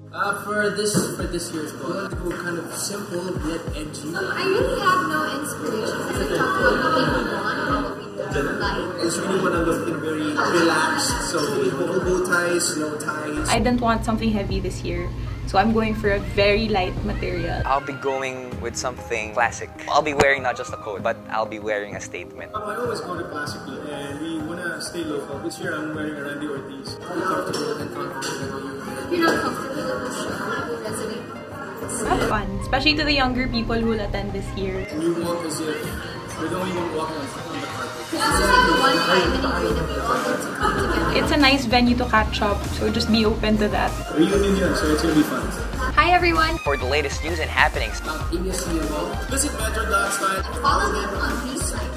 For this year's ball, I want to go kind of simple yet edgy. I really have no inspiration because I talk about what people want or what people like. It's really what I'm looking very relaxed. So bow ties, no ties. I didn't want something heavy this year, so I'm going for a very light material. I'll be going with something classic. I'll be wearing not just a coat, but I'll be wearing a statement. I always go to classic and we want to stay local. This year I'm wearing a Randy Ortiz. Pretty comfortable and confident. If you're not comfortable with the show, it will resonate. Have fun, especially to the younger people who will attend this year. And you walk as if you're the only one walking on the carpet. This is like the one time in a year that we all get to come together. It's a nice venue to catch up, so just be open to that. Reunion yun, so it's gonna be fun. Hi everyone! For the latest news and happenings, ABS-CBN, visit Metro.style. Follow them on these sites.